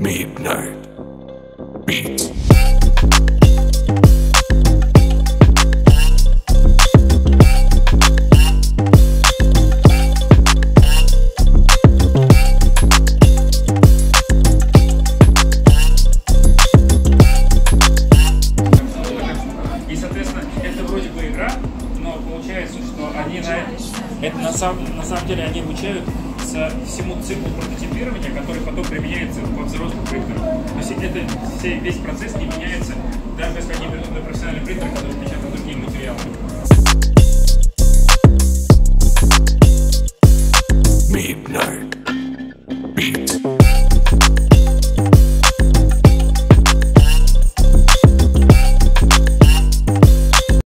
Midnight Beats. И, соответственно, это вроде бы игра, но получается, что они на самом деле они обучают всему циклу прототипирования, который потом применяется во взрослых принтерах. То есть весь процесс не меняется, даже если они берут на профессиональный принтер, который печатает другие материалы.